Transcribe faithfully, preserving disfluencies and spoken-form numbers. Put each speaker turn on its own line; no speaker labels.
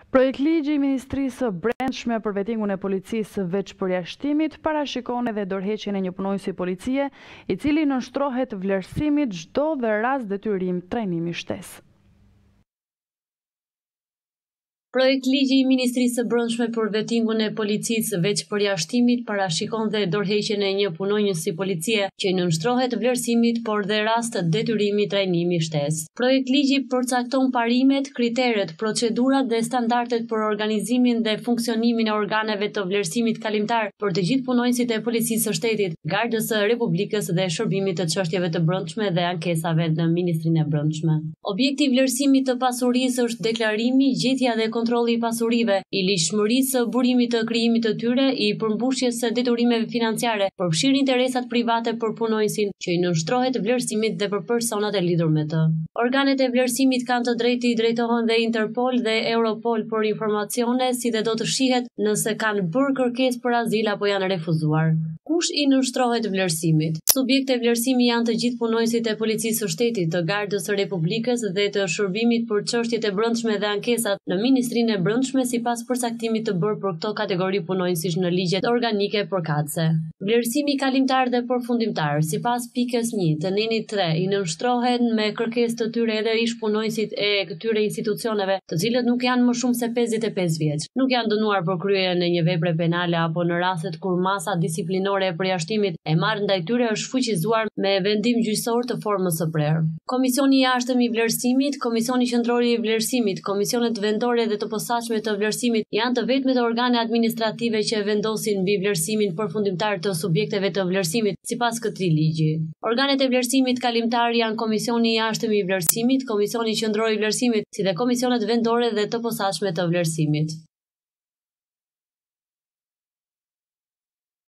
Projekt ligji i Ministrisë së Brendshme për vettingun e policisë së veçpërjashtimit parashikon edhe dorëheqjen e një punonjësi policie, i cili nënshtrohet vlerësimit çdo dhe rast detyrim trajnimi shtesë.
Projekt ligji i Ministrisë së Brendshme për vettingun e policisë së veçpërjashtimit parashikon dhe dorëheqjen e një punonjësi policie që i nënshtrohet vlerësimit, por dhe rast detyrimi trajnimi shtesë. Projekt ligji përcakton parimet, kriteret, procedurat dhe standardet për organizimin dhe funksionimin e organeve të vlerësimit kalimtar për të gjithë punonjësit e policisë së shtetit, Gardës së Republikës dhe shërbimit të çështjeve të brendshme dhe ankesave në Ministrinë e Brendshme. Objekti i vlerësimit të pasurisë është deklarimi, gjetja dhe kontrolli i pasurive, i ligjshmërisë së burimit të krijimit të tyre, i përmbushjes së detyrimeve financiare, përfshir interesat private për punonjësin, që i nënshtrohet vlerësimit dhe për personat e lidhur me të. Organet e vlerësimit kanë të drejtë i drejtohen dhe Interpol dhe Europol për informacione, si dhe do të shihet nëse kanë bërë kërkesë për azil apo janë refuzuar. Kush i nënshtrohet vlerësimit? Subjekt e vlerësimi janë të gjithë punonjësit e policisë së shtetit, të Gardës së Republikës dhe të shërbimit për çështjet e brendshme dhe ankesat në Ministrinë e Brendshme sipas përcaktimit të bërë për këto kategori punonjësish në ligjet organike përkatëse. Vlerësimi kalimtar dhe përfundimtar, sipas pikës një të nenit tre, i nënshtrohen me kërkesë të tyre edhe ish punonjësit e këtyre institucioneve, të cilët nuk janë më shumë se pesëdhjetë e pesë vjeç, nuk janë dënuar për kryerjen e një vepre penale apo në rastet kur masa disiplinore e përjashtimit e marrë ndaj tyre është fuqizuar me vendim gjyqësor të formës së prerë. Komisioni i jashtëm i vlerësimit, Komisioni qendror i vlerësimit, komisionet vendore dhe të posaçme të vlerësimit janë të vetmet organe administrative që vendosin mbi vlerësimin përfundimtar të subjekteve të vlerësimit sipas këtij ligji. Organet e vlerësimit kalimtar janë Komisioni i jashtëm i vlerësimit, Komisioni qendror i vlerësimit, si dhe komisionet vendore dhe të posaçme të vlerësimit.